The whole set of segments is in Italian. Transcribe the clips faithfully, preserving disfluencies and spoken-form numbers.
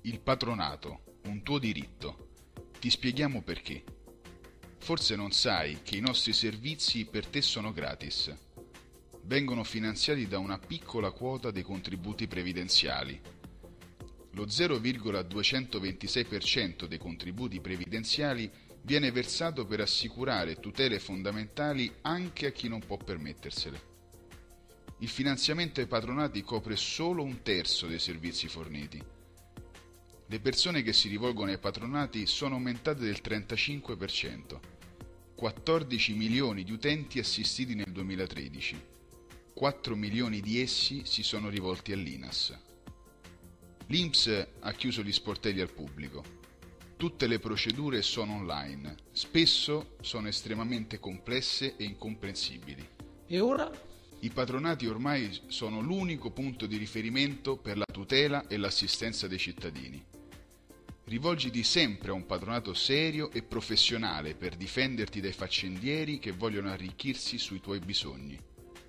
Il patronato, un tuo diritto. Ti spieghiamo perché. Forse non sai che i nostri servizi per te sono gratis. Vengono finanziati da una piccola quota dei contributi previdenziali. Lo zero virgola duecentoventisei per cento dei contributi previdenziali viene versato per assicurare tutele fondamentali anche a chi non può permettersele. Il finanziamento ai patronati copre solo un terzo dei servizi forniti. Le persone che si rivolgono ai patronati sono aumentate del trentacinque per cento. quattordici milioni di utenti assistiti nel duemilatredici. quattro milioni di essi si sono rivolti all'I N A S. L'I N P S ha chiuso gli sportelli al pubblico. Tutte le procedure sono online, spesso sono estremamente complesse e incomprensibili. E ora? I patronati ormai sono l'unico punto di riferimento per la tutela e l'assistenza dei cittadini. Rivolgiti sempre a un patronato serio e professionale per difenderti dai faccendieri che vogliono arricchirsi sui tuoi bisogni.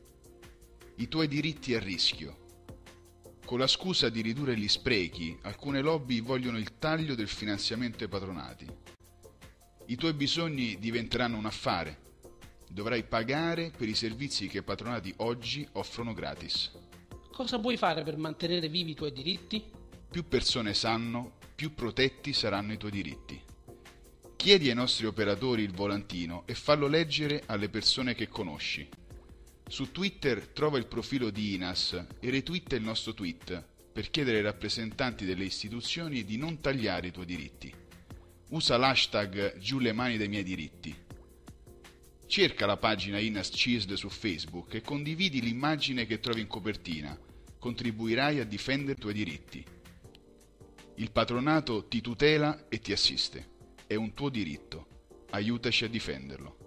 I tuoi diritti a rischio. Con la scusa di ridurre gli sprechi, alcune lobby vogliono il taglio del finanziamento ai patronati. I tuoi bisogni diventeranno un affare. Dovrai pagare per i servizi che i patronati oggi offrono gratis. Cosa puoi fare per mantenere vivi i tuoi diritti? Più persone sanno, più protetti saranno i tuoi diritti. Chiedi ai nostri operatori il volantino e fallo leggere alle persone che conosci. Su Twitter trova il profilo di I N A S e retweeta il nostro tweet per chiedere ai rappresentanti delle istituzioni di non tagliare i tuoi diritti. Usa l'hashtag giù le mani dai miei diritti. Cerca la pagina I N A S C I S D su Facebook e condividi l'immagine che trovi in copertina. Contribuirai a difendere i tuoi diritti. Il patronato ti tutela e ti assiste. È un tuo diritto. Aiutaci a difenderlo.